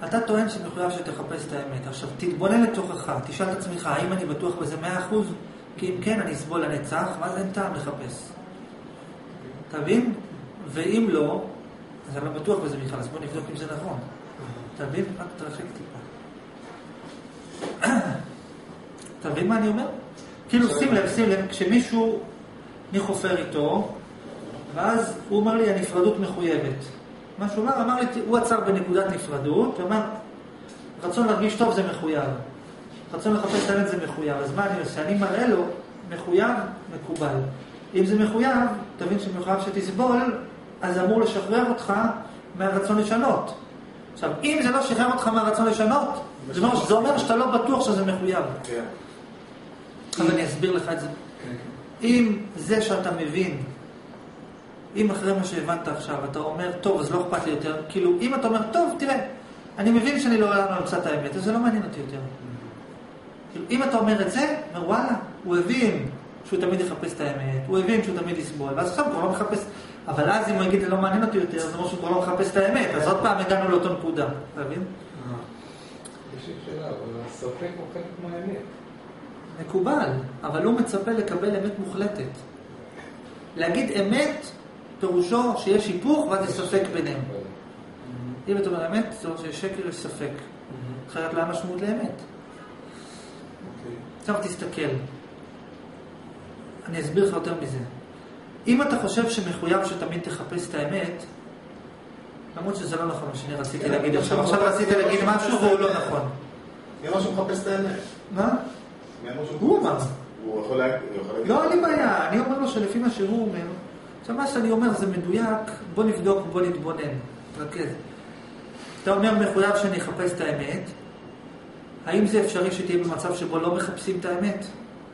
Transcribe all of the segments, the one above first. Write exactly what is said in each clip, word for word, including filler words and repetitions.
אתה טוען שמחויב שתחפש את האמת. עכשיו, תתבונן לתוכך, תשאל את עצמך, האם אני בטוח בזה מאה אחוז? כי אם כן, אני אסבול לנצח, ואז אין טעם לחפש. תבין? ואם לא, אז אני לא בטוח בזה בכלל, אז בוא נבדוק אם זה נכון. תבין? רק תרחק טיפה. תבין מה אני אומר? כאילו, שים לב, שים לב, כשמישהו אני חופר איתו, ואז הוא אומר לי, הנפרדות מחויבת. מה שהוא אמר, אמר לי, הוא עצר בנקודת נפרדות, הוא אמר, רצון להרגיש טוב זה מחויב. רצון לחפש את האמת זה מחויב. אז מה אני עושה? אני מראה לו, מחויב, מקובל. אם זה מחויב, תבין שמחויב שתסבול, אז זה אמור לשחרר אותך מהרצון לשנות. עכשיו, אם זה לא שחרר אותך מהרצון לשנות, זה אומר, זה אומר שאתה לא בטוח שזה מחויב. אבל אני אסביר לך את זה. אם זה שאתה מבין, אם אחרי מה שהבנת עכשיו, אתה אומר, טוב, אז לא אכפת לי יותר. כאילו, אם אתה אומר, טוב, תראה, אני מבין שאני לא עולה למצוא את האמת, אז זה לא מעניין אותי יותר. כאילו, אם אתה אומר את זה, אומר, וואלה, הוא הבין שהוא תמיד יחפש את האמת, הוא הבין שהוא תמיד יסבול, ואז עכשיו הוא כבר לא מחפש. אבל אז אם הוא יגיד, לא מעניין אותי יותר, זה אומר שהוא כבר לא מחפש את האמת, אז עוד פעם הגענו לאותו נקודה. אתה מבין? יש לי שאלה, אבל הספק הוא חלק מהאמת. מקובל, אבל הוא מצפה לקבל אמת מוחלטת. להגיד אמת, פירושו שיש היפוך ואז יש ספק ביניהם. אם אתה אומר אמת, זה אומר שיש שקר, יש ספק. אחרת לא משמעות לאמת. עכשיו תסתכל. אני אסביר לך יותר מזה. אם אתה חושב שמחויב שתמיד תחפש את האמת, למרות שזה לא נכון מה שאני רציתי להגיד עכשיו. עכשיו רציתי להגיד משהו והוא לא נכון. מי אמר שהוא מחפש את האמת? מה? הוא אמר. הוא יכול להגיד... לא, אין לי בעיה. אני אומר לו שלפי מה שהוא אומר, עכשיו מה שאני אומר זה מדויק, בוא נבדוק, בוא נתבונן. תרכז. אתה אומר מחויב שאני אחפש את האמת, האם זה אפשרי שתהיה במצב שבו לא מחפשים את האמת?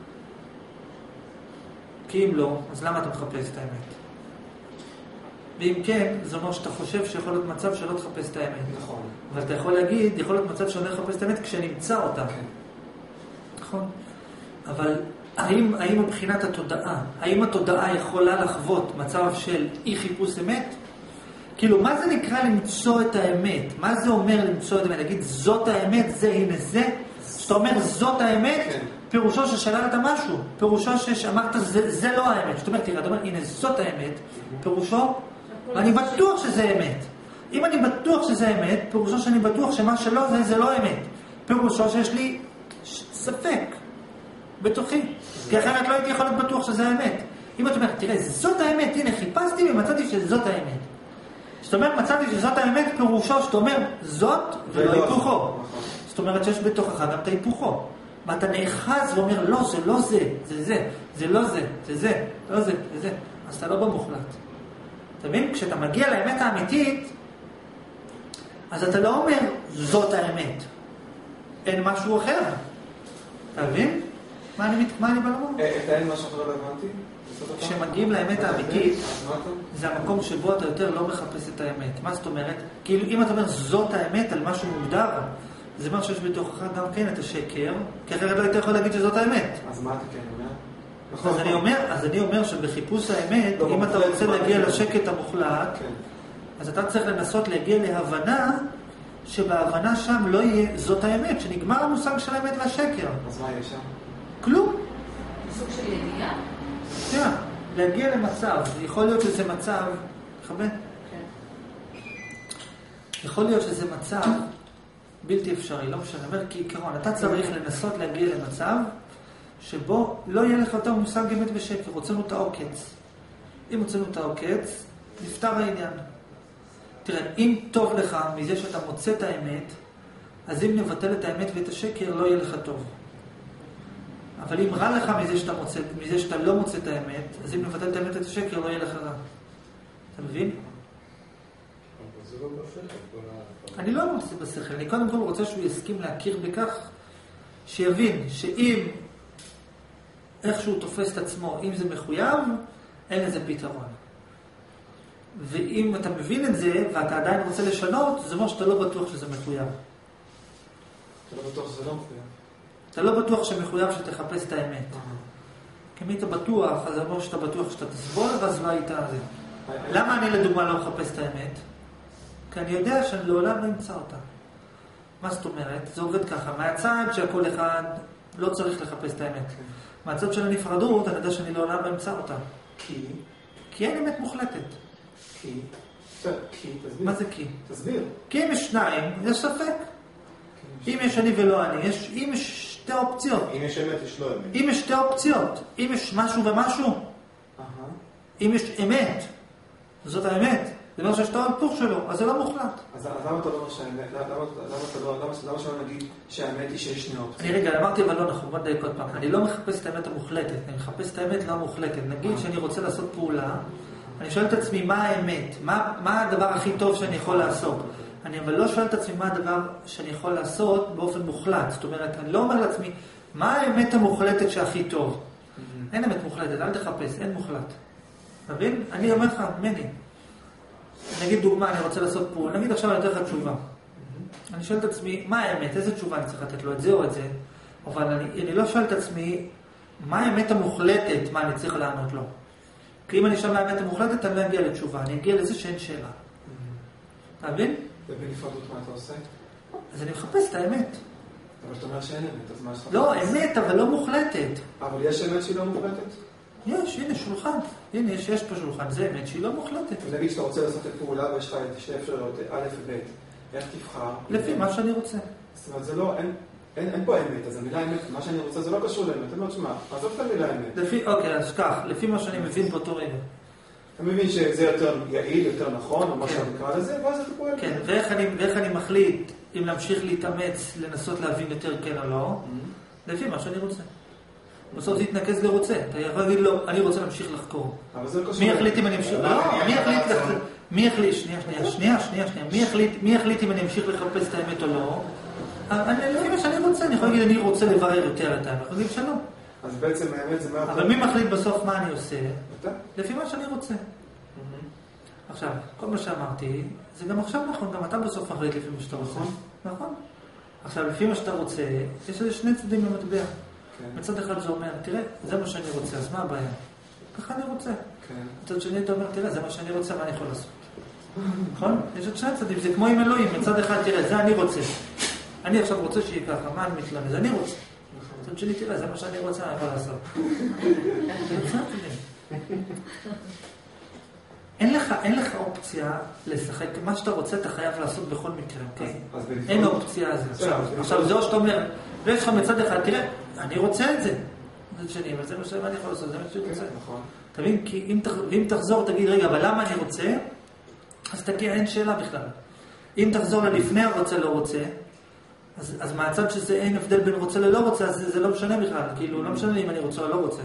כי אם לא, אז למה אתה מחפש את האמת? ואם כן, זה אומר שאתה חושב שיכול להיות מצב שלא תחפש את האמת. נכון. אבל אתה יכול להגיד, יכול להיות מצב שאני לחפש את האמת כשנמצא אותה. כן. נכון? אבל האם, האם מבחינת התודעה, האם התודעה יכולה לחוות מצב של אי חיפוש אמת? כאילו, מה זה נקרא למצוא את האמת? מה זה אומר למצוא את האמת? להגיד, זאת האמת, זה, הנה זה? שאתה אומר, זאת האמת, כן. פירושו ששללת משהו. פירושו שאמרת, זה, זה לא האמת. זאת אומרת, תראה, אתה אומר, הנה, זאת האמת. פירושו, ואני בטוח שזה אמת. אם אני בטוח שזה אמת, פירושו שאני בטוח שמה שלא זה, זה לא אמת. פירושו שיש לי ספק בתוכי. כי אחרת לא הייתי יכול להיות בטוח שזה האמת. אם אתה אומר, תראה, זאת האמת, הנה, חיפשתי ומצאתי שזאת האמת. זאת אומרת, מצאתי שזאת האמת, פירושו שאתה אומר, זאת ולא היפוכו. זאת אומרת שיש בתוכך גם את ההיפוכו. ואתה נאחז ואומר, לא, זה לא זה, זה זה, זה לא זה, זה זה, לא זה, זה זה. אז אתה לא במוחלט. אתה מבין? כשאתה מגיע לאמת האמיתית, אז אתה לא אומר, זאת האמת. אין משהו אחר. אתה מבין? מה אני, מה אני בא לומר? את האין משהו אחר לא הבנתי? כשמגיעים לאמת האמיתית, זה המקום שבו אתה יותר לא מחפש את האמת. מה זאת אומרת? כאילו אם אתה אומר זאת האמת על משהו מוגדר, זה אומר שיש בתוכך גם כן את השקר, כי אחרת לא היית יכול להגיד שזאת האמת. אז מה אתה כן אומר? אז אני אומר, אז אני אומר שבחיפוש האמת, אם אתה רוצה להגיע לשקט המוחלט, אז אתה צריך לנסות להגיע להבנה, שבהבנה שם לא יהיה זאת האמת, שנגמר המושג של האמת והשקר. אז מה יהיה שם? כלום. סוג של ידיעה? כן, להגיע למצב, יכול להיות שזה מצב, חבר? כן. יכול להיות שזה מצב בלתי אפשרי, לא משנה, אומר כעיקרון, אתה צריך לנסות להגיע למצב שבו לא יהיה לך יותר מושג אמת ושקר, רוצנו את העוקץ. אם רוצנו את העוקץ, נפתר העניין. תראה, אם טוב לך מזה שאתה מוצא את האמת, אז אם נבטל את האמת ואת השקר, לא יהיה לך טוב. אבל אם רע לך מזה שאתה, מוצא, מזה שאתה לא מוצא את האמת, אז אם נבטל את האמת ואת השקר, לא יהיה לך רע. אתה מבין? זה לא בשכל. אני לא מוצא בשכל. אני קודם כל רוצה שהוא יסכים להכיר בכך, שיבין שאם איכשהו תופס את עצמו, אם זה מחויב, אין לזה פתרון. ואם אתה מבין את זה, ואתה עדיין רוצה לשנות, זה אומר שאתה לא בטוח שזה מחויב. אתה לא בטוח שזה לא מחויב. אתה לא בטוח שמחויב שתחפש את האמת. כי אם אתה בטוח, אז זה אומר שאתה בטוח שאתה תסבול, ואז לא היית על זה. למה אני לדוגמה לא מחפש את האמת? כי אני יודע שאני לעולם לא אמצא אותה. מה זאת אומרת? זה עובד ככה. מהצד שהכל אחד לא צריך לחפש את האמת. מהצד של הנפרדות, אני יודע שאני לעולם באמצע אותה. כי? כי אין אמת מוחלטת. כי? כי, תסביר. מה זה כי? תסביר. כי אם יש שניים, יש ספק. אם יש אני ולא אני, יש, אם יש שתי אופציות. אם יש אמת, יש לא אמת. אם יש שתי אופציות, אם יש משהו ומשהו, אם יש אמת, זאת האמת, זה אומר שיש את ההיפוך שלו, אז זה לא מוחלט. אז למה אתה לא אומר שהאמת, למה שלא נגיד שהאמת היא שיש שני אופציות? אני רגע, אמרתי אבל לא נכון, בוא נדייק עוד פעם, אני לא מחפש את האמת המוחלטת, אני מחפש את האמת לא המוחלטת. נגיד שאני רוצה לעשות פעולה, אני שואל את עצמי מה האמת, מה, מה הדבר הכי טוב שאני יכול לעשות. אני אבל לא שואל את עצמי מה הדבר שאני יכול לעשות באופן מוחלט. זאת אומרת, אני לא אומר לעצמי, מה האמת המוחלטת שהכי טוב? אין אמת מוחלטת, אל תחפש, אין מוחלט. מבין? אני אומר לך, מני. נגיד דוגמה, אני רוצה לעשות פעולה, נגיד עכשיו אני אתן לך תשובה. אני שואל את עצמי, מה האמת? איזה תשובה אני צריך לתת לו? את זה או את זה? אבל אני, אני לא שואל את עצמי, מה האמת המוחלטת, מה אני צריך לענות לו? כי אם אני שואל מה האמת המוחלטת, אני לא אגיע לתשובה, אני אגיע לזה שאין שאלה. אתה מבין? ובנפרדות מה אתה עושה? אז אני מחפש את האמת. אבל אתה אומר שאין אמת, אז מה יש לך? לא, אמת, אבל לא מוחלטת. אבל יש אמת שהיא לא מוחלטת? יש, הנה שולחן. הנה, יש, יש פה שולחן. זה אמת שהיא לא מוחלטת. ונגיד שאתה רוצה לעשות את פעולה ויש לך את שתי אפשרויות, א' וב', איך תבחר? לפי מה שאני רוצה. זאת אומרת, זה לא, אין, אין, אין פה אמת, אז המילה אמת, מה שאני רוצה זה לא קשור לאמת. אתה אומר, תשמע, עזוב את המילה אמת. לפי, אוקיי, אז כך, לפי מה שאני מבין באותו רגע. אתה מבין שזה יותר יעיל, יותר נכון, או מה שאתה נקרא לזה, ואז אתה פועל. כן, ואיך אני, ואיך אני מחליט אם להמשיך להתאמץ, לנסות להבין יותר כן או לא, לפי מה שאני רוצה. בסוף זה יתנקז לרוצה. אתה יכול להגיד לו, אני רוצה להמשיך לחקור. אבל זה לא קשור. מי יחליט אם אני אמשיך? לא, מי יחליט לחקור? מי יחליט? שנייה, שנייה, שנייה, שנייה, שנייה. מי יחליט, מי יחליט אם אני אמשיך לחפש את האמת או לא? אני, לפי מה שאני רוצה, אני יכול להגיד, אני רוצה לברר יותר את האמת. אני יכול להגיד שלום. אז בעצם האמת זה מה... אבל מי מחליט בסוף מה אני עושה? אתה? לפי מה שאני רוצה. עכשיו, כל מה שאמרתי, זה גם עכשיו נכון, גם אתה בסוף מחליט לפי מה שאתה רוצה. נכון. עכשיו, לפי מה שאתה רוצה, יש איזה שני צדדים במטבע. מצד אחד זה אומר, תראה, זה מה שאני רוצה, אז מה הבעיה? ככה אני רוצה. מצד שני אתה אומר, תראה, זה מה שאני רוצה, מה אני יכול לעשות? נכון? יש עוד שני צדדים, זה כמו עם אלוהים, מצד אחד, תראה, זה אני רוצה. אני עכשיו רוצה שיהיה ככה, מה אני מתלמד? אני רוצה. מצד שני, תראה, זה מה שאני רוצה, אני יכול לעשות. זה מצד שני. אין לך, אין לך אופציה לשחק, מה שאתה רוצה אתה חייב לעשות בכל מקרה, אוקיי? אין אופציה הזאת. עכשיו זה או שאתה אומר, ויש לך מצד אחד, תראה, אני רוצה את זה. זה שני, אבל זה מה שאני יכול לעשות, זה מה שאני רוצה. תבין, כי אם תחזור, תגיד, רגע, אבל למה אני רוצה? אז תגיע, אין שאלה בכלל. אם תחזור ללפני הרוצה לא רוצה, אז מהצד שזה אין הבדל בין רוצה ללא רוצה, אז זה לא משנה בכלל, כאילו, לא משנה אם אני רוצה או לא רוצה.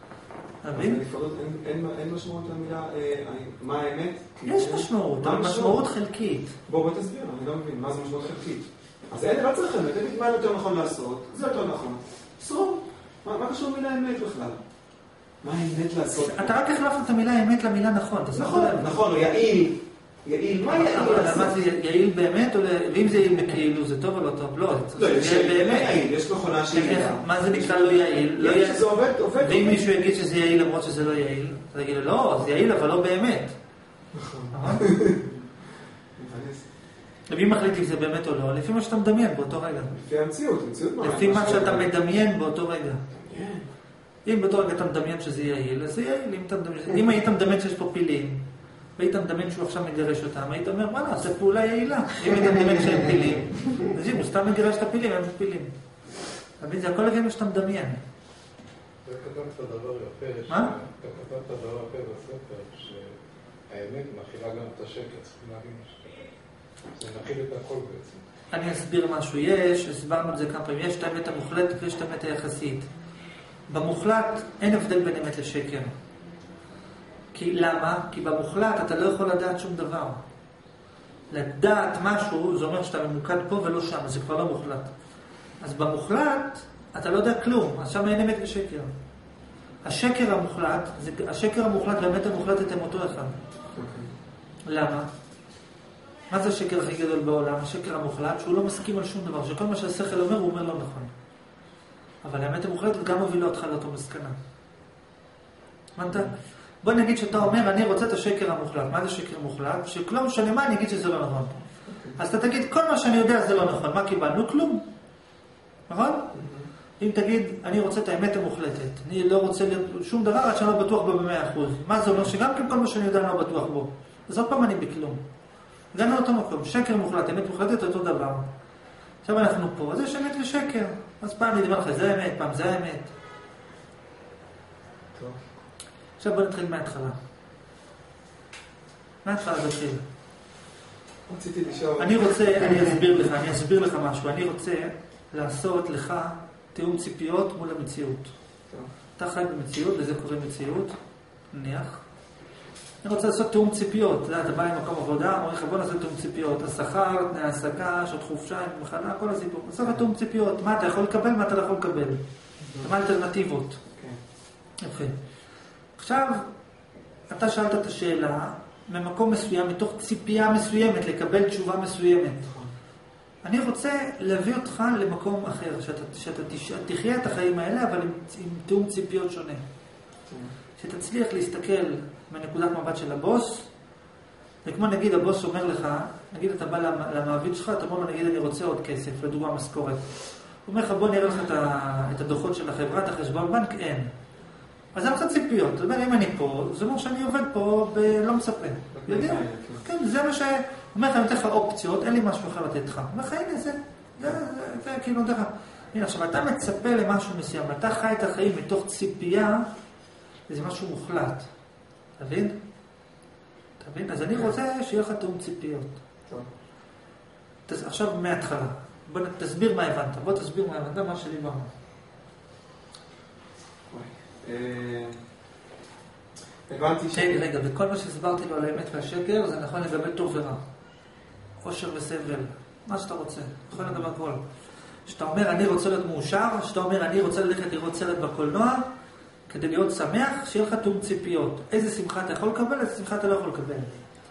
אין משמעות למילה, מה האמת? יש משמעות, אבל משמעות חלקית. בוא בוא תסביר, אני לא מבין, מה זה משמעות חלקית? אז אין, לא צריך אמת, תגיד מה יותר נכון לעשות, זה יותר נכון. סרום, מה קשור מילה אמת בכלל? מה האמת לעשות? אתה רק החלפת את המילה אמת למילה נכון. נכון, נכון, יעיל. יעיל, מה יעיל לעשות? מה זה יעיל באמת, ואם זה יעיל בכאילו, זה טוב או לא טוב? לא, זה יעיל, יש מכונה שהיא יעילה. מה זה נקרא לא יעיל? זה עובד, עובד. ואם מישהו יגיד שזה יעיל למרות שזה לא יעיל, אתה תגיד לו, לא, זה יעיל אבל לא באמת. נכון. למי מחליט אם זה באמת או לא? לפי מה שאתה מדמיין באותו רגע. לפי המציאות, המציאות מה? לפי מה שאתה מדמיין באותו רגע. אם באותו רגע אתה מדמיין שזה יעיל, אז זה יעיל. אם היית מדמיין שיש פה פילים, והיית מדמיין שהוא עכשיו מגרש אותם, היית אומר, מה לא, זה פעולה יעילה. אם היית מדמיין שהם פילים, אז אם הוא סתם מגרש את הפילים, הם פילים. תבין, זה הכל לפי מה שאתה מדמיין. אתה כתבת דבר יפה. מה? אתה כתבת דבר יפה בספר, שהאמת מכילה גם את השקר, צריכים להבין זה מכיל את הכל בעצם. אני אסביר משהו. יש, הסברנו את זה כמה פעמים, יש את האמת המוחלטת ויש את האמת היחסית. במוחלט אין הבדל בין אמת לשקר. כי למה? כי במוחלט אתה לא יכול לדעת שום דבר. לדעת משהו, זה אומר שאתה ממוקד פה ולא שם, זה כבר לא מוחלט. אז במוחלט אתה לא יודע כלום, אז שם אין אמת ושקר. השקר המוחלט, זה, השקר המוחלט והאמת המוחלטת הם אותו אחד. למה? מה זה השקר הכי גדול בעולם? השקר המוחלט, שהוא לא מסכים על שום דבר, שכל מה שהשכל אומר, הוא אומר לא נכון. אבל האמת המוחלטת גם מובילה אותך לאותו מסקנה. מנת? בוא נגיד שאתה אומר, אני רוצה את השקר המוחלט. מה זה שקר מוחלט? שכלום משנה מה, אני אגיד שזה לא נכון. אז אתה תגיד, כל מה שאני יודע זה לא נכון. מה קיבלנו? כלום. נכון? אם תגיד, אני רוצה את האמת המוחלטת, אני לא רוצה שום דבר עד שאני לא בטוח בו במאה אחוז. מה זה אומר? שגם כן כל מה שאני יודע אני לא בטוח בו. אז עוד פעם אני בכלום. גם לאותו מקום. שקר מוחלט, אמת מוחלטת, אותו דבר. עכשיו אנחנו פה, אז יש אמת ושקר. אז פעם נדבר לך, זה האמת, פעם זה האמת. טוב. עכשיו בוא נתחיל מההתחלה. מההתחלה זה התחיל. רציתי לשאול. אני רוצה, אני אסביר לך, אני אסביר לך משהו. אני רוצה לעשות לך תיאום ציפיות מול המציאות. טוב. אתה חי במציאות, לזה קוראים מציאות, נניח. אני רוצה לעשות תיאום ציפיות. אתה יודע, אתה בא למקום עבודה, אומר לך, בוא נעשה תיאום ציפיות. השכר, תנאי העסקה, שעות חופשה, מחלה, כל הסיפור. עושה לך תיאום ציפיות. מה אתה יכול לקבל, מה אתה לא יכול לקבל. מה האלטרנטיבות. יפה. עכשיו, אתה שאלת את השאלה ממקום מסוים, מתוך ציפייה מסוימת, לקבל תשובה מסוימת. אני רוצה להביא אותך למקום אחר, שאתה, שאתה תחיה את החיים האלה, אבל עם, עם תיאום ציפיות שונה. שתצליח להסתכל מנקודת מבט של הבוס, וכמו נגיד הבוס אומר לך, נגיד אתה בא למעביד שלך, אתה אומר לו נגיד אני רוצה עוד כסף, לדוגמה משכורת. הוא אומר לך בוא נראה לך את הדוחות של החברה, את החשבון בנק, אין. אז אני רוצה ציפיות. זאת אומרת, אם אני פה, זה אומר שאני עובד פה ולא מצפה. יודע? כן, זה מה ש... הוא אומר לך, אני נותן לך אופציות, אין לי משהו אחר לתת לך. הוא אומר לך, הנה, זה... זה כאילו, דרך... הנה, עכשיו, אתה מצפה למשהו מסוים, אתה חי את החיים מתוך ציפייה, זה משהו מוחלט. אתה מבין? אתה מבין? אז אני רוצה שיהיה לך תאום ציפיות. עכשיו, מההתחלה. בוא תסביר מה הבנת. בוא תסביר מה הבנת, מה שדיברנו. הבנתי ש... רגע, וכל מה שהסברתי לו על האמת והשקר, זה נכון לגבי טוב ורע. עושר וסבל, מה שאתה רוצה, יכול לגבי הכל. שאתה אומר, אני רוצה להיות מאושר, שאתה אומר, אני רוצה ללכת לראות סרט בקולנוע, כדי להיות שמח, שיהיה לך תאום ציפיות. איזה שמחה אתה יכול לקבל, איזה שמחה אתה לא יכול לקבל.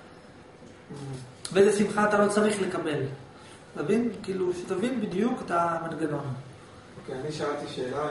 ואיזה שמחה אתה לא צריך לקבל. תבין? כאילו, שתבין בדיוק את המנגנון. אוקיי, אני שאלתי שאלה,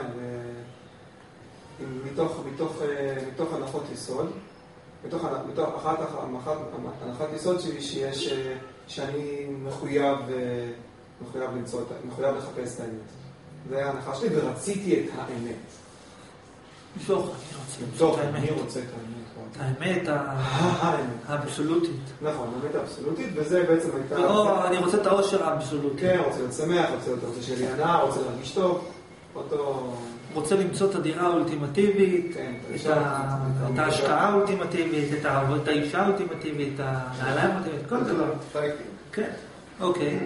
מתוך, מתוך, מתוך הנחות יסוד, מתוך, מתוך אחת, אחת, הנחת יסוד שלי שיש, שאני מחויב, מחויב למצוא, מחויב לחפש את האמת. זה ההנחה שלי, ורציתי את האמת. מתוך, אני רוצה למצוא את האמת. אני רוצה את האמת. האמת האבסולוטית. נכון, האמת האבסולוטית, וזה בעצם הייתה... לא, אני רוצה את העושר האבסולוטי. כן, רוצה להיות שמח, רוצה שיהיה לי הנאה, רוצה להרגיש טוב, אותו... רוצה למצוא את הדירה האולטימטיבית, את ההשקעה האולטימטיבית, את האישה האולטימטיבית, את הנעליים האולטימטיבית, כל דבר. כן, אוקיי.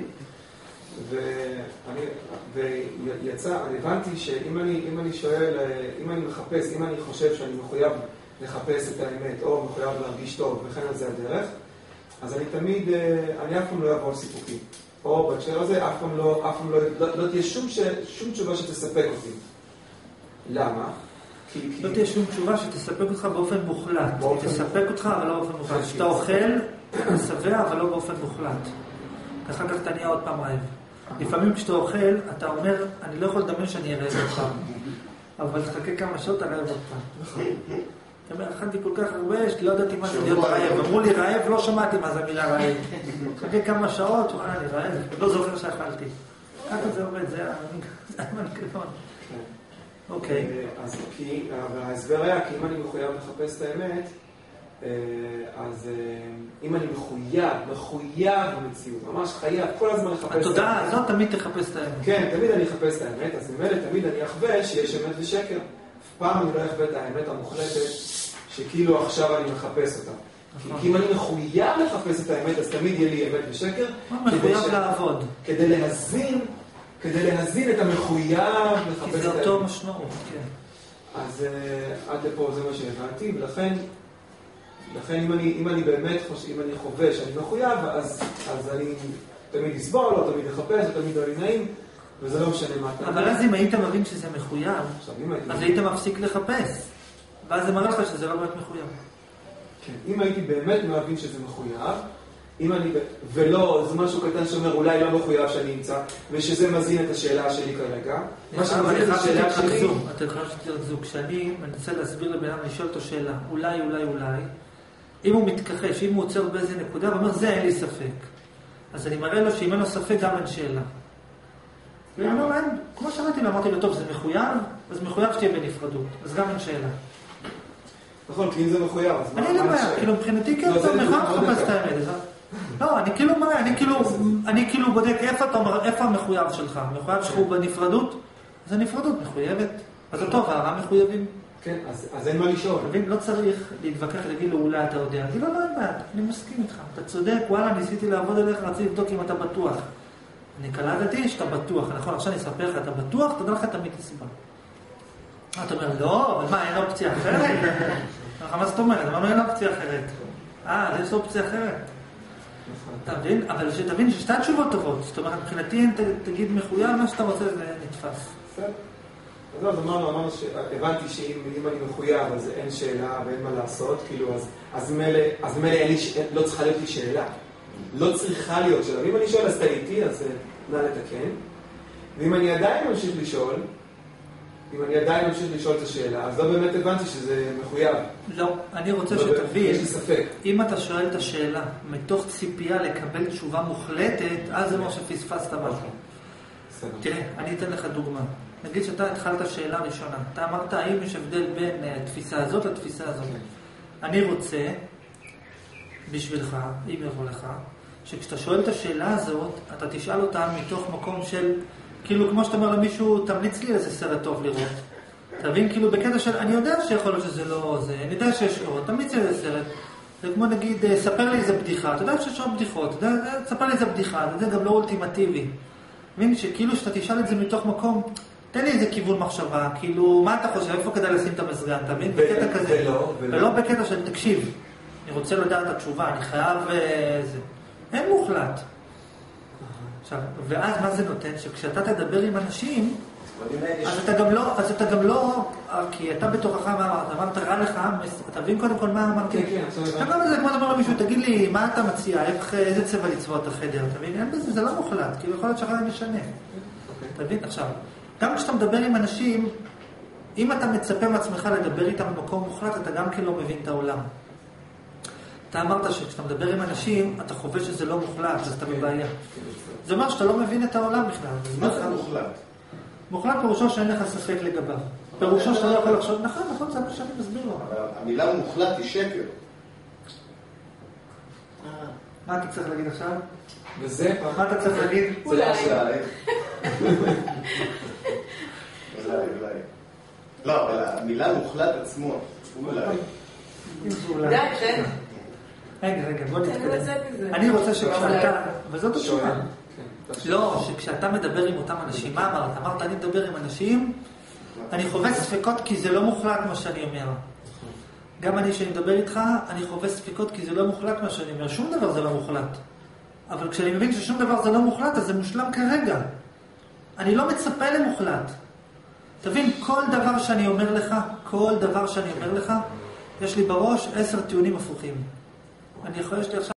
ויצא, אני הבנתי שאם אני שואל, אם אני מחפש, אם אני חושב שאני מחויב לחפש את האמת, או מחויב להרגיש טוב, וכן על זה הדרך, אז אני תמיד, אני אף פעם לא אעבור סיפוקים. או בהקשר הזה, אף פעם לא, אף פעם לא, לא תהיה שום תשובה שתספק אותי. למה? לא תהיה שום תשובה שתספק אותך באופן מוחלט. היא תספק אותך, אבל לא באופן מוחלט. כשאתה אוכל, אתה שבע, אבל לא באופן מוחלט. אחר כך אתה נהיה עוד פעם רעב. לפעמים כשאתה אוכל, אתה אומר, אני לא יכול לדמיין שאני ארעב עוד פעם. אבל תחכה כמה שעות, אתה רעב עוד פעם. אתה אומר, אכלתי כל כך הרבה, שלא ידעתי מה זה להיות רעב. אמרו לי רעב, לא שמעתי מה זה מילה רעב. תחכה כמה שעות, וואלה, אני רעב, לא זוכר שאכלתי. ככה זה עובד, זה המנגנון. אוקיי. אז כי, וההסבר היה, כי אם אני מחויב לחפש את האמת, אז אם אני מחויב, מחויב במציאות, ממש חייב, כל הזמן לחפש את האמת. התודעה הזאת תמיד תחפש את האמת. כן, תמיד אני אחפש את האמת, אז ממילא תמיד אני אחווה שיש אמת ושקר. אף פעם אני לא אחווה את האמת המוחלטת, שכאילו עכשיו אני מחפש אותה. כי אם אני מחויב לחפש את האמת, אז תמיד יהיה לי אמת ושקר. מה מחויב לעבוד? כדי להזין, כדי להזין את המחויב לחפש את האמת. כי זה אותו משמעות, כן. אז עד לפה זה מה שהבנתי, ולכן, לכן אם אני, אם אני באמת חושב, אם אני חווה שאני מחויב, אז, אז אני תמיד אסבול, או תמיד אחפש, או תמיד לא נעים, וזה לא משנה מה אתה... אבל אז אם היית מבין שזה מחויב, אז היית מפסיק לחפש, ואז זה מראה לך שזה לא באמת מחויב. כן, אם הייתי באמת מבין שזה מחויב, אם אני, ולא, זה משהו קטן שאומר, אולי לא מחויב שאני אמצא, ושזה מזין את השאלה שלי כרגע. מה שמזין את השאלה שלי... אתה יכול שתתרכזו, כשאני מנסה להסביר לבן אדם, לשאול אותו שאלה, אולי, אולי, אולי, אם הוא מתכחש, אם הוא עוצר באיזה נקודה, הוא אומר, זה אין לי ספק. אז אני מראה לו שאם אין לו ספק גם אין שאלה. ואני אומר להם, כמו שאמרתי לו, אמרתי לו, טוב, זה מחויב, אז מחויב שתהיה בנפרדות, אז גם אין שאלה. נכון, כי אם זה מחויב, אז מה... אני לא בעיה, כאילו מבחינתי כן, טוב, מחויב לחפש את האמת. לא, אני כאילו מראה, אני כאילו בודק איפה המחויב שלך. המחויב שלך הוא בנפרדות, אז הנפרדות מחויבת. אז טוב, הערה מחויבים. כן, אז אין מה לשאול. לא צריך להתווכח, להגיד לו, אולי אתה יודע. אני לא, לא, אין בעיה, אני מסכים איתך. אתה צודק, וואלה, ניסיתי לעבוד עליך, רציתי לבדוק אם אתה בטוח. אני קלטתי שאתה בטוח, נכון, עכשיו אני אספר לך, אתה בטוח, תדע לך תמיד הסיבה. אתה אומר, לא, אבל מה, אין אופציה אחרת? מה זאת אומרת? אמרנו, אין אופציה אחרת. אה, יש אופציה אחרת. אתה מבין? אבל שתבין ששתי התשובות טובות. זאת אומרת, מבחינתי, תגיד מחויב, מה שאתה רוצה זה נתפס. בסדר. אז אמרנו, אמרנו שהבנתי שאם אני מחויב, אז אין שאלה ואין מה לעשות, כאילו, אז מלא לא צריכה להיות לי שאלה. לא צריכה להיות שאלה. ואם אני שואל, אז טעיתי, אז נא לתקן. ואם אני עדיין ממשיך לשאול, אם אני עדיין ממשיך לשאול את השאלה, אז לא באמת הבנתי שזה מחויב. לא, אני רוצה שתבין, יש לי ספק. אם אתה שואל את השאלה מתוך ציפייה לקבל תשובה מוחלטת, אז זה מה שפספסת משהו. תראה, אני אתן לך דוגמה. נגיד שאתה התחלת שאלה ראשונה. אתה אמרת, האם יש הבדל בין התפיסה הזאת לתפיסה הזאת? אני רוצה, בשבילך, אם יבוא לך, שכשאתה שואל את השאלה הזאת, אתה תשאל אותה מתוך מקום של... כאילו, כמו שאתה אומר למישהו, תמליץ לי איזה סרט טוב לראות. תבין, כאילו, בקטע של, אני יודע שיכול להיות שזה לא זה, אני יודע שיש עוד, תמליץ לי איזה סרט. זה כמו נגיד, ספר לי איזה בדיחה, אתה יודע שיש עוד בדיחות, אתה יודע, ספר לי איזה בדיחה, זה גם לא אולטימטיבי. תבין, שכאילו שאתה תשאל את זה מתוך מקום, תן לי איזה כיוון מחשבה, כאילו, מה אתה חושב, איפה כדאי לשים את המסגן, תבין? בקטע כזה. ולא, ולא. ולא בקטע של, תקשיב, אני רוצה לדעת את התשובה, אני חייב זה. אין מוחלט. עכשיו, ואז מה זה נותן? שכשאתה תדבר עם אנשים, אז אתה גם לא, אז אתה גם לא, כי אתה בתוכך מה אמרת, אמרת רע לך, אתה מבין קודם כל מה אמרתי? כן, כן. אתה גם זה כמו דבר למישהו, תגיד לי, מה אתה מציע, איזה צבע לצבוע את החדר, אתה מבין? אין בזה, זה לא מוחלט, כי יכול להיות שאחר זה משנה. אתה מבין? עכשיו, גם כשאתה מדבר עם אנשים, אם אתה מצפה מעצמך לדבר איתם במקום מוחלט, אתה גם כן לא מבין את העולם. אתה אמרת שכשאתה מדבר עם אנשים, אתה חווה שזה לא מוחלט, אז אתה בבעיה. זה אומר שאתה לא מבין את העולם בכלל. מה זה מוחלט? מוחלט פירושו שאין לך ספק לגביו. פירושו שאתה לא יכול לחשוב, נכון, נכון, זה מה שאני מסביר לו. המילה מוחלט היא שקר. מה אתה צריך להגיד עכשיו? וזה? מה אתה צריך להגיד? אולי. אולי, אולי. לא, אבל המילה מוחלט עצמו, אולי. די, כן. רגע, רגע, בוא נתקדם. אני רוצה שכשאתה, וזאת התשובה. לא, שכשאתה מדבר עם אותם אנשים, מה אמרת? אמרת, אני מדבר עם אנשים, אני חווה ספקות כי זה לא מוחלט מה שאני אומר. גם אני שאני מדבר איתך, אני חווה ספקות כי זה לא מוחלט מה שאני אומר. שום דבר זה לא מוחלט. אבל כשאני מבין ששום דבר זה לא מוחלט, אז זה מושלם כרגע. אני לא מצפה למוחלט. תבין, כל דבר שאני אומר לך, כל דבר שאני אומר לך, יש לי בראש עשר טיעונים הפוכים. אני יכול, יש לי עכשיו